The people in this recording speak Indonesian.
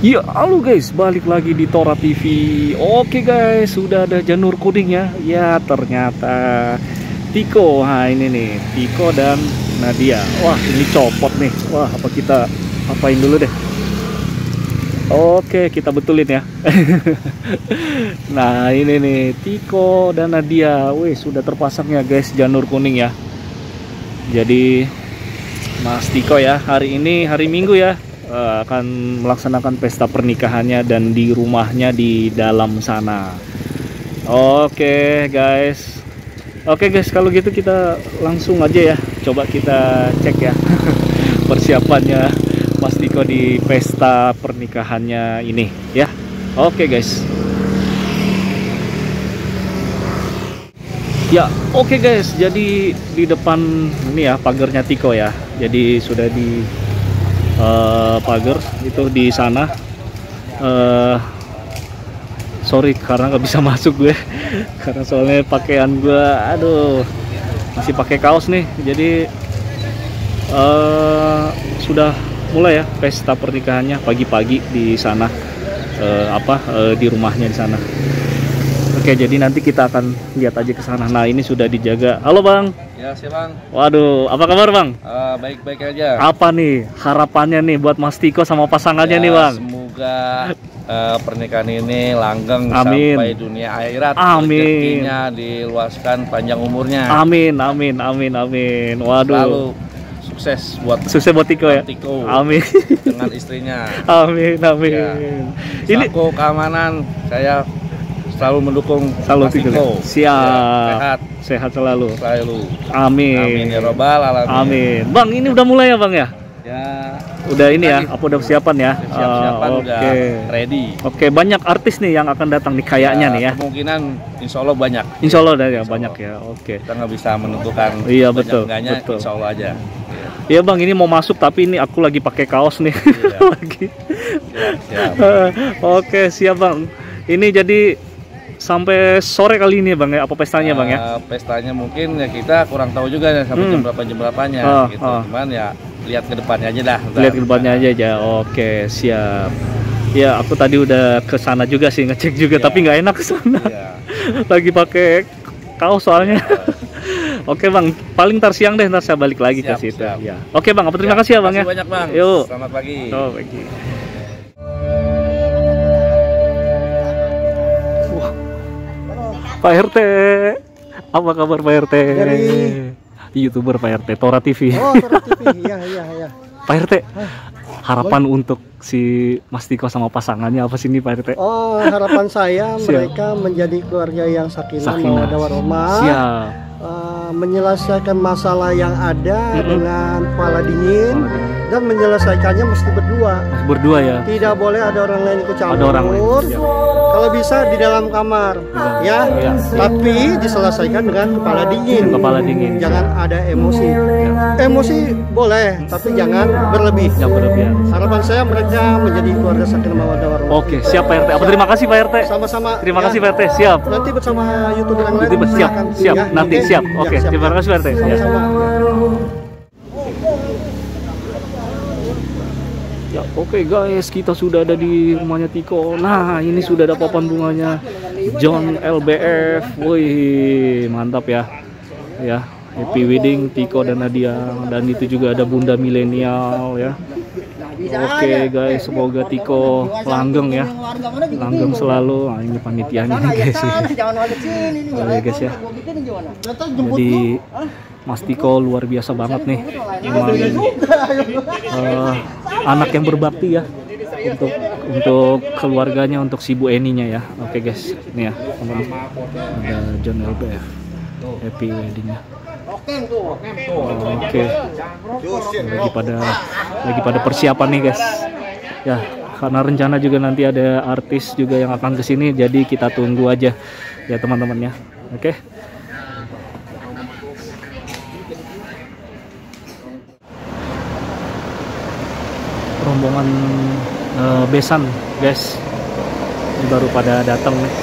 Ya, halo guys, balik lagi di Tora TV. Oke guys, sudah ada janur kuning ya. Ya, ternyata Tiko. Nah, ini nih, Tiko dan Nadia. Wah, ini copot nih. Wah, apa kita apain dulu deh. Oke, kita betulin ya. Nah, ini nih, Tiko dan Nadia. Wih, sudah terpasang ya guys, janur kuning ya. Jadi, Mas Tiko ya, hari ini hari Minggu ya. Akan melaksanakan pesta pernikahannya dan di rumahnya di dalam sana. Oke guys, kalau gitu kita langsung aja ya, coba kita cek ya persiapannya Mas Tiko di pesta pernikahannya ini ya. Oke guys. Ya, oke guys, jadi di depan ini ya pagarnya Tiko ya. Jadi sudah di pagar itu di sana. Sorry karena nggak bisa masuk gue karena soalnya pakaian gue aduh masih pakai kaos nih. Jadi sudah mulai ya pesta pernikahannya pagi-pagi di sana, di rumahnya di sana. Oke, jadi nanti kita akan lihat aja ke sana. Nah, ini sudah dijaga. Halo Bang. Ya, sih Bang. Waduh, apa kabar Bang? Baik-baik aja. Apa nih harapannya nih buat Mas Tiko sama pasangannya nih Bang? Semoga pernikahan ini langgeng. Amin. Sampai dunia akhirat. Amin. Rezekinya diluaskan, panjang umurnya. Amin. Waduh. Lalu sukses buat Tiko ya. Tiko. Amin. Dengan istrinya. Amin. Ya. Ini keamanan saya selalu mendukung Mas Tiko. Siap. Ya, sehat selalu. Amin. Amin ya robbal alamin. Amin. Bang, ini udah mulai ya Bang ya? Ya. Udah ini ya, apa udah persiapan ya? Siap-siapan udah ready. Oke, banyak artis nih yang akan datang nih kayaknya nih ya. Kemungkinan insya Allah banyak. Insya Allah ada ya, banyak ya. Oke. Kita nggak bisa menentukan. Iya betul. Insya Allah aja. Iya Bang, ini mau masuk tapi ini aku lagi pakai kaos nih. Iya. Lagi. Siap. Oke, siap Bang. Ini jadi sampai sore kali ini Bang ya, apa pestanya Bang ya? Pestanya mungkin ya kita kurang tahu juga ya sampai jam berapanya gitu. Cuman ya lihat ke depannya aja dah. Lihat ke depannya aja. Oke, siap. Ya, aku tadi udah ke sana juga sih ngecek juga, tapi nggak enak ke sana. Iya. Lagi pakai kaos soalnya. Oke Bang, paling ntar siang deh, ntar saya balik lagi ke situ. Ya. Oke Bang, terima kasih ya Bang ya. Terima kasih banyak Bang. Yuk. Selamat pagi. Selamat pagi. Pak RT, apa kabar Pak RT? Dari YouTuber Pak RT, Tora TV. Oh, Tora TV, iya. Pak RT, harapan untuk si Mas Tiko sama pasangannya apa sih nih Pak RT? Oh, harapan saya mereka menjadi keluarga yang sakinah mawaddah warahmah. Siap. Menyelesaikan masalah yang ada dengan kepala dingin dan menyelesaikannya mesti berdua. Masih berdua ya. Tidak boleh ada orang lain ikut campur. Ada orang lain. Siap. Kalau bisa di dalam kamar, ya. Tapi diselesaikan dengan kepala dingin. Kepala dingin. Jangan ada emosi. Emosi boleh, tapi jangan berlebih. Jangan berlebihan. Harapan saya mereka menjadi keluarga sakinah mawaddah warahmah. Oke, siap Pak RT. Terima kasih Pak RT. Sama-sama. Terima kasih Pak RT. Siap. Nanti bersama YouTuber yang lain. Siap. silakan. Siap. Ya, Nanti oke. siap. Oke, Ya, terima kasih Pak RT. Sama-sama. Ya, oke guys, kita sudah ada di rumahnya Tiko. Nah, ini sudah ada papan bunganya John LBF. Wih, mantap ya. Ya, happy wedding Tiko dan Nadia. Dan itu juga ada Bunda Milenial ya. Oke guys, semoga Tiko langgeng ya. Langgeng selalu. Nah, ini panitianya nih guys. Oke guys ya. Jadi Mas Tiko luar biasa banget nih. Memang anak yang berbakti ya untuk keluarganya, untuk si Bu Eninya ya. Oke guys, ini ya teman-teman, ada John LBF happy weddingnya. Oke, lagi pada persiapan nih guys ya, karena rencana juga nanti ada artis juga yang akan kesini, jadi kita tunggu aja ya teman-teman ya. Oke. Rombongan besan guys, ini baru pada datang nih.